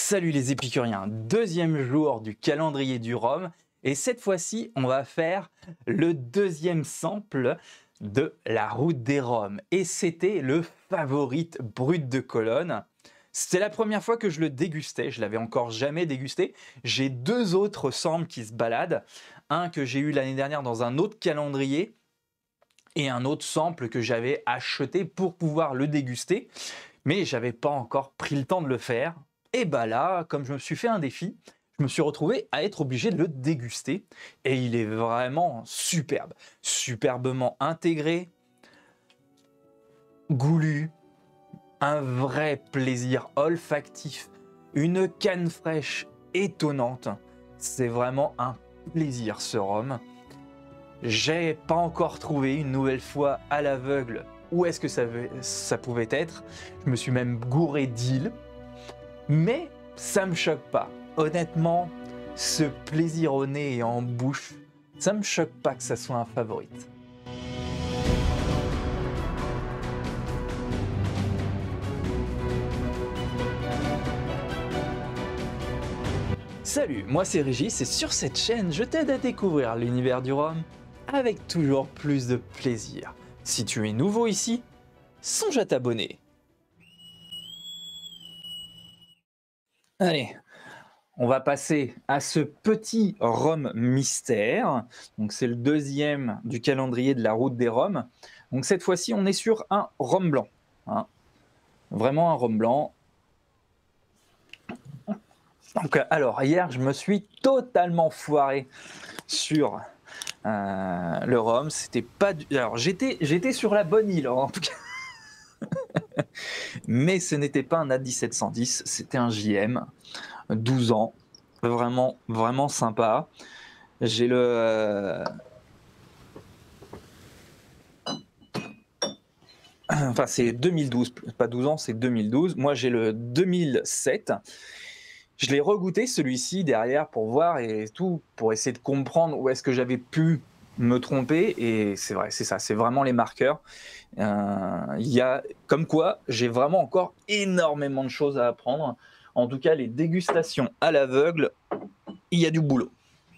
Salut les épicuriens, deuxième jour du calendrier du rhum et cette fois-ci on va faire le deuxième sample de la route des rhums et c'était le Favorite Brut de Cologne. C'était la première fois que je le dégustais, je l'avais encore jamais dégusté. J'ai deux autres samples qui se baladent, un que j'ai eu l'année dernière dans un autre calendrier et un autre sample que j'avais acheté pour pouvoir le déguster. Mais j'avais pas encore pris le temps de le faire. Et bah là, comme je me suis fait un défi, je me suis retrouvé à être obligé de le déguster. Et il est vraiment superbe. Superbement intégré, goulu, un vrai plaisir olfactif, une canne fraîche étonnante. C'est vraiment un plaisir ce rhum. J'ai pas encore trouvé une nouvelle fois à l'aveugle où est-ce que ça pouvait être. Je me suis même gouré d'île, mais ça me choque pas. Honnêtement, ce plaisir au nez et en bouche, ça me choque pas que ça soit un favorite. Salut, moi c'est Régis et sur cette chaîne, je t'aide à découvrir l'univers du rhum avec toujours plus de plaisir. Si tu es nouveau ici, songe à t'abonner. Allez, on va passer à ce petit rhum mystère. Donc c'est le deuxième du calendrier de la route des rhums. Donc cette fois-ci, on est sur un rhum blanc. Hein. Vraiment un rhum blanc. Donc, alors hier, je me suis totalement foiré sur le rhum. C'était pas alors j'étais sur la bonne île en tout cas. Mais ce n'était pas un A1710, c'était un JM, 12 ans. Vraiment, vraiment sympa. J'ai le enfin c'est 2012, pas 12 ans, c'est 2012. Moi j'ai le 2007. Je l'ai regoûté celui-ci derrière pour voir et tout, pour essayer de comprendre où est-ce que j'avais pu me tromper. Et c'est vrai, c'est ça, c'est vraiment les marqueurs. Il y a, comme quoi, j'ai vraiment encore énormément de choses à apprendre. En tout cas, les dégustations à l'aveugle, il y a du boulot.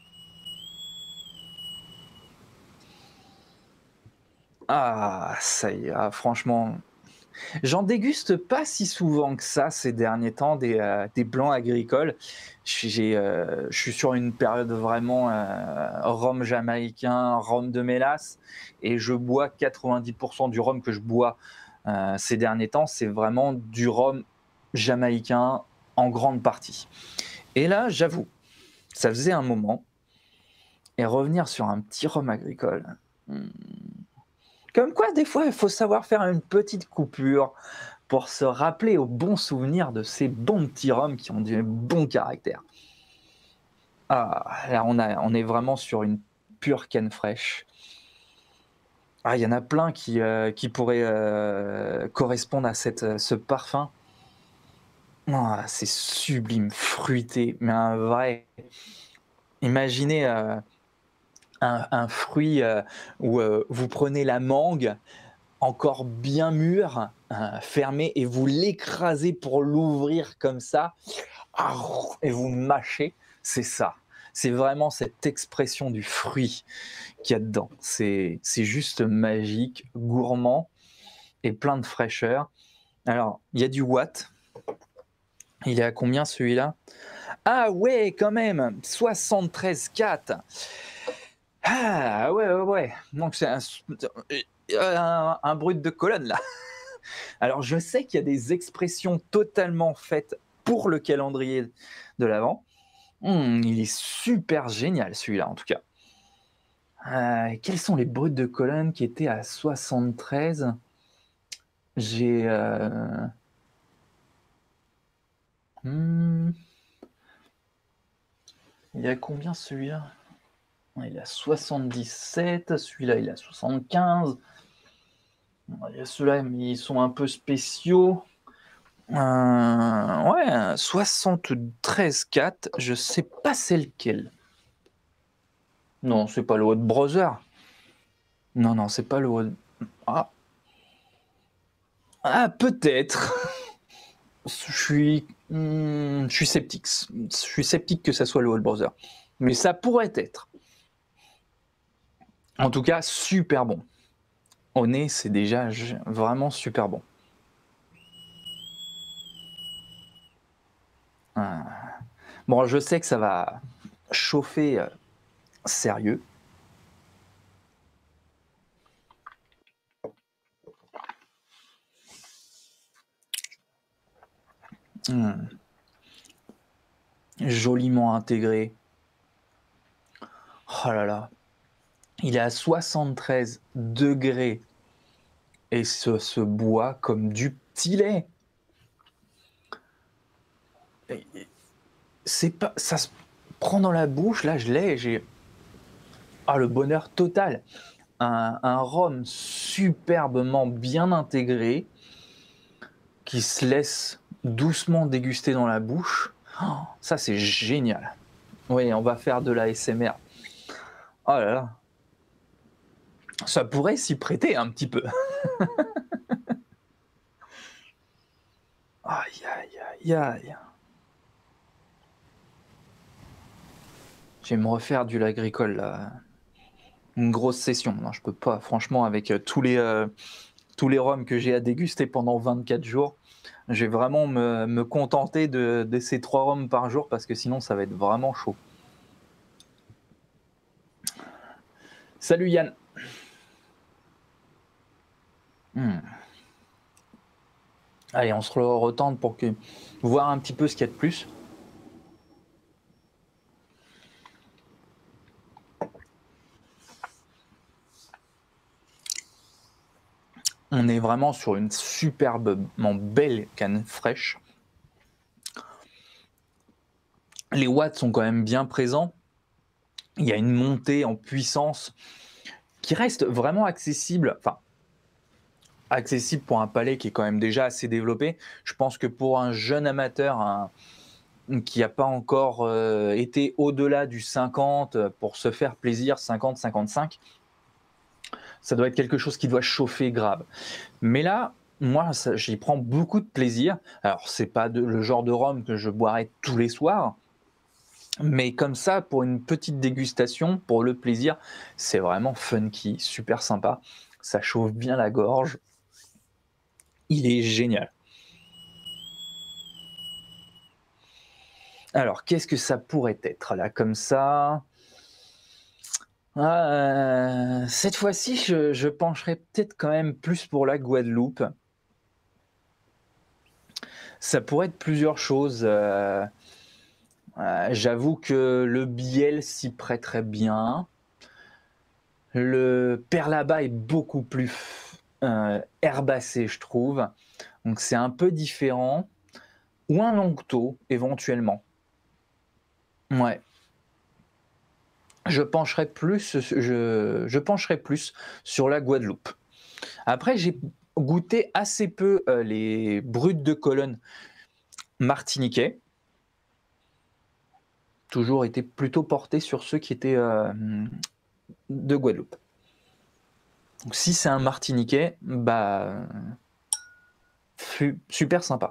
Ah, ça y est, ah, franchement, j'en déguste pas si souvent que ça ces derniers temps des blancs agricoles. Je suis sur une période vraiment rhum jamaïcain, rhum de mélasse, et je bois 90% du rhum que je bois ces derniers temps, c'est vraiment du rhum jamaïcain en grande partie. Et là, j'avoue, ça faisait un moment, et revenir sur un petit rhum agricole. Comme quoi, des fois, il faut savoir faire une petite coupure pour se rappeler aux bons souvenirs de ces bons petits rhums qui ont du bon caractère. Ah, là, on est vraiment sur une pure canne fraîche. Ah, il y en a plein qui pourraient correspondre à ce parfum. Ah, c'est sublime, fruité, mais un vrai. Imaginez un fruit où vous prenez la mangue encore bien mûr, fermé, et vous l'écrasez pour l'ouvrir comme ça, et vous mâchez, c'est ça. C'est vraiment cette expression du fruit qu'il y a dedans. C'est juste magique, gourmand et plein de fraîcheur. Alors, il y a du watt. Il est à combien celui-là? Ah ouais, quand même, 73,4. Ah ouais, ouais, ouais. Donc c'est un brut de Cologne là. Alors, je sais qu'il y a des expressions totalement faites pour le calendrier de l'Avent. Il est super génial celui-là en tout cas. Quels sont les bruts de Cologne qui étaient à 73? J'ai... il y a combien celui-là? Il est à 77, celui-là il est à 75. Il y a ceux-là, mais ils sont un peu spéciaux. Ouais, 73,4, je sais pas c'est lequel. Non, c'est pas le Haut Brother. Non, non, c'est pas le Haut. Ah, peut-être. Je suis Je suis sceptique. Je suis sceptique que ça soit le Whole Brother. Mais ça pourrait être. En tout cas, super bon. Au nez, c'est déjà vraiment super bon. Bon, je sais que ça va chauffer sérieux. Joliment intégré. Oh là là. Il est à 73 degrés et se boit comme du petit lait. C'est pas, ça se prend dans la bouche, là je l'ai, j'ai le bonheur total. Un rhum superbement bien intégré qui se laisse doucement déguster dans la bouche. Oh, ça c'est génial. Oui, on va faire de la SMR. Oh là là. Ça pourrait s'y prêter un petit peu. Aïe aïe aïe aïe. Je vais me refaire du lait agricole là. Une grosse session. Non, je peux pas. Franchement, avec tous les rhums que j'ai à déguster pendant 24 jours, je vais vraiment me contenter de ces 3 rhums par jour parce que sinon ça va être vraiment chaud. Salut Yann. Allez, on se retente pour voir un petit peu ce qu'il y a de plus. On est vraiment sur une superbement belle canne fraîche. Les watts sont quand même bien présents. Il y a une montée en puissance qui reste vraiment accessible. Enfin, accessible pour un palais qui est quand même déjà assez développé. Je pense que pour un jeune amateur qui n'a pas encore été au-delà du 50 pour se faire plaisir, 50-55, ça doit être quelque chose qui doit chauffer grave. Mais là, moi, j'y prends beaucoup de plaisir. Alors, c'est pas le genre de rhum que je boirais tous les soirs, mais comme ça, pour une petite dégustation, pour le plaisir, c'est vraiment funky, super sympa. Ça chauffe bien la gorge. Il est génial. Alors, qu'est-ce que ça pourrait être là, comme ça? Cette fois-ci, je pencherais peut-être quand même plus pour la Guadeloupe. Ça pourrait être plusieurs choses. J'avoue que le biel s'y prêterait bien. Le perlaba est beaucoup plus herbacé, je trouve. Donc c'est un peu différent. Ou un Longto, éventuellement. Ouais. Je pencherais plus sur la Guadeloupe. Après, j'ai goûté assez peu les brutes de colonne martiniquais. Toujours été plutôt porté sur ceux qui étaient de Guadeloupe. Donc, si c'est un martiniquais, bah super sympa.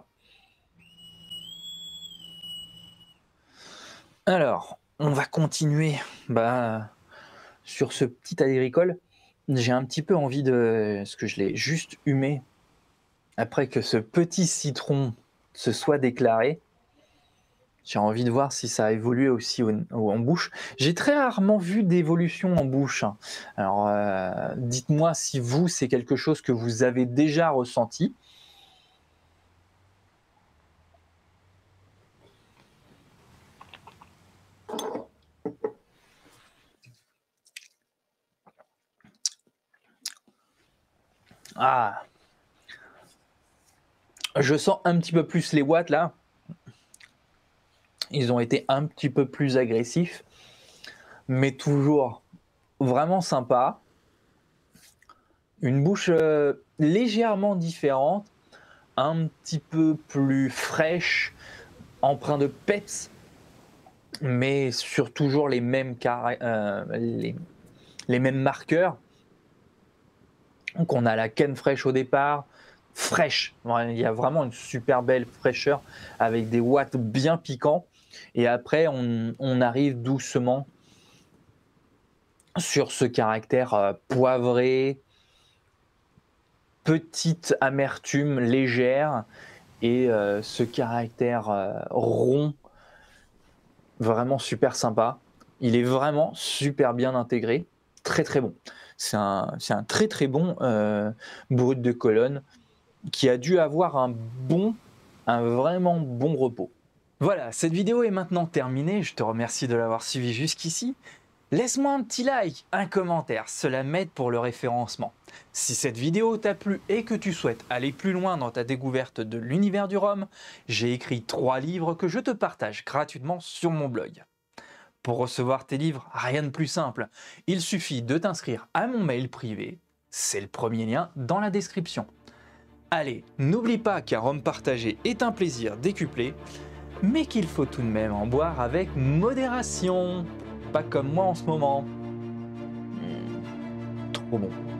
Alors, on va continuer sur ce petit agricole. J'ai un petit peu envie parce que je l'ai juste humé après que ce petit citron se soit déclaré. J'ai envie de voir si ça a évolué aussi en bouche. J'ai très rarement vu d'évolution en bouche. Alors, dites-moi si vous, c'est quelque chose que vous avez déjà ressenti. Ah, je sens un petit peu plus les watts là. Ils ont été un petit peu plus agressifs, mais toujours vraiment sympa. Une bouche légèrement différente, un petit peu plus fraîche, empreint de peps, mais sur toujours les mêmes les mêmes marqueurs. Donc on a la canne fraîche au départ, fraîche. Ouais, il y a vraiment une super belle fraîcheur avec des watts bien piquants. Et après, on arrive doucement sur ce caractère poivré, petite amertume légère et ce caractère rond, vraiment super sympa. Il est vraiment super bien intégré, très très bon. C'est un très très bon brut de colonne qui a dû avoir un vraiment bon repos. Voilà, cette vidéo est maintenant terminée. Je te remercie de l'avoir suivi jusqu'ici. Laisse-moi un petit like, un commentaire, cela m'aide pour le référencement. Si cette vidéo t'a plu et que tu souhaites aller plus loin dans ta découverte de l'univers du rhum, j'ai écrit 3 livres que je te partage gratuitement sur mon blog. Pour recevoir tes livres, rien de plus simple, il suffit de t'inscrire à mon mail privé, c'est le premier lien dans la description. Allez, n'oublie pas qu'un rhum partagé est un plaisir décuplé, mais qu'il faut tout de même en boire avec modération. Pas comme moi en ce moment. Trop bon.